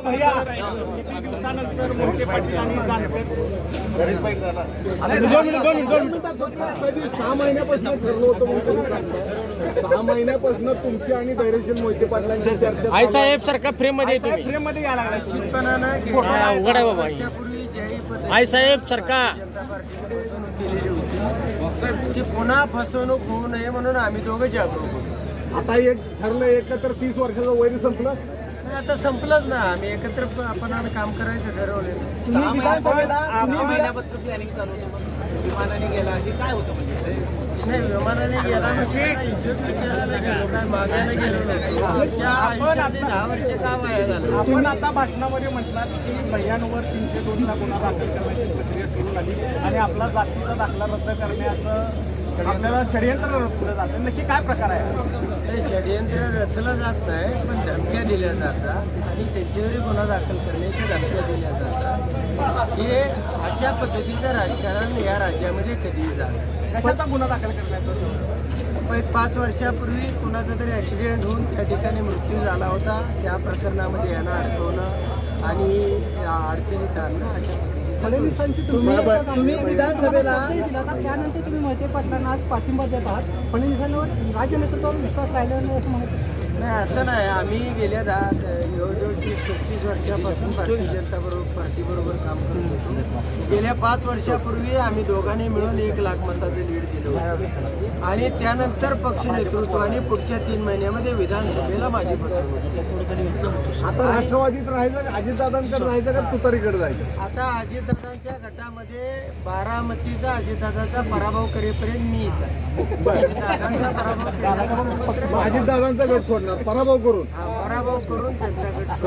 भैया किती दिवसानंतर मोहिते पाटील आणि जानकर 6 महिन्यापासून ठरलं होतं. 6 महिन्यापासून तुमची आणि धैर्यशील मोहिते पाटलांची चर्चा. आई साहेब सारखा फ्रेम मध्ये फ्रेम मध्ये यायला लागला. निश्चितपणानं उघड आहे बाबा. आई साहेब सारखा की पुन्हा फसवणूक होऊ नये म्हणून आम्ही दोघं जागरूक होतो. आता एक ठरलं एकत्र 30 वर्षाचं वैर संपलं. आता संपलंच ना. आम्ही एकत्र आपण काम करायचं ठरवलं. महिन्यापासून प्लॅनिंग चालू होतं. विमानाने गेला की काय होतं म्हणजे नाही, विमानाने गेला म्हणजे विचारायला गेलो काय मागायला गेलो नाही. 10 वर्ष का वाया झालं. आपण आता भाषणामध्ये म्हटलात की भैयांवर 302 ला गुन्हा दाखल करण्याची प्रक्रिया सुरू झाली आणि आपला जातीचा दाखला रद्द करण्याचं आपल्याला षडयंत्र रचलं जातं. नक्की काय प्रकार आहे? हे षडयंत्र रचलं जात नाही, पण धमक्या दिल्या जातात आणि त्यांच्यावरही गुन्हा दाखल करण्याच्या धमक्या दिल्या जातात. हे अशा पद्धतीचं राजकारण या राज्यामध्ये कधीही झालं. कशाचा गुन्हा दाखल करण्याचं? एक 5 वर्षापूर्वी कुणाचा तरी ॲक्सिडेंट होऊन त्या ठिकाणी मृत्यू झाला होता. त्या प्रकरणामध्ये यांना अडकवणं आणि अडचणीत आणणं अशा तुम्ही विधानसभेला त्यानंतर तुम्ही मोहिते पाटलांना आज पाठिंबा देत आहात. फडणवीसांवर राज्य नेतृत्वावर विश्वास राहिला नाही असं म्हणत नाही. असं नाही. आम्ही गेल्या जवळजवळ 30-35 वर्षापासून भारतीय जनता पार्टीबरोबर काम करत होतो. गेल्या 5 वर्षापूर्वी आम्ही दोघांनी मिळून 1 लाख मताचं लीड दिलं होतं आणि त्यानंतर पक्ष नेतृत्वाने पुढच्या 3 महिन्यामध्ये विधानसभेला माझी फसवणूक. आता राष्ट्रवादीत राहायचं का अजितदादांकडे राहायचं का तुतारीकडे जायचं? आता अजितदादांच्या गटामध्ये बारामतीचा अजितदादाचा पराभव करेपर्यंत मी इथं आहे. दादांचा पराभव केला. अजितदादांचा गट सोडणार पराभव करून. पराभव करून त्यांचा गट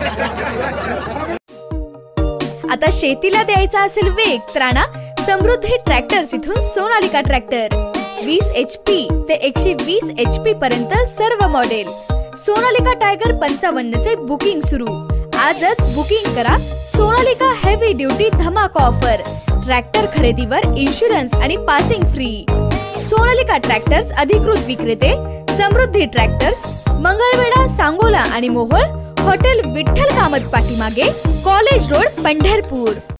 सोडला. आता शेतीला द्यायचा असेल वेग तर आणा समृद्धी ट्रॅक्टर्स इथून सोनालिका ट्रॅक्टर. 20 HP ते 120 HP पर्यंत सर्व मॉडेल. सोनालिका टायगर 55 चे बुकिंग सुरू. आजच बुकिंग करा. सोनालिका हेवी ड्युटी धमाका ऑफर. ट्रॅक्टर खरेदीवर इन्शुरन्स आणि पासिंग फ्री. सोनालिका ट्रॅक्टर्स अधिकृत विक्रेते समृद्धी ट्रॅक्टर्स, मंगळवेढा, सांगोला आणि मोहोळ. हॉटेल विठ्ठल कामत पाठीमागे, कॉलेज रोड, पंढरपूर.